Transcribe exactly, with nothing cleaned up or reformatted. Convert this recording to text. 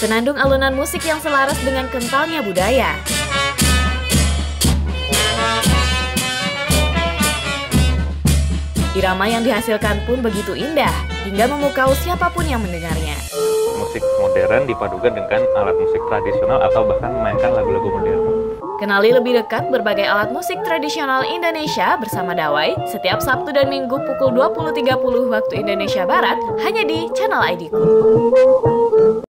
Senandung alunan musik yang selaras dengan kentalnya budaya. Irama yang dihasilkan pun begitu indah, hingga memukau siapapun yang mendengarnya. Musik modern dipadukan dengan alat musik tradisional atau bahkan memainkan lagu-lagu modern. Kenali lebih dekat berbagai alat musik tradisional Indonesia bersama Dawai setiap Sabtu dan Minggu pukul dua puluh tiga puluh waktu Indonesia Barat hanya di Channel I D ku.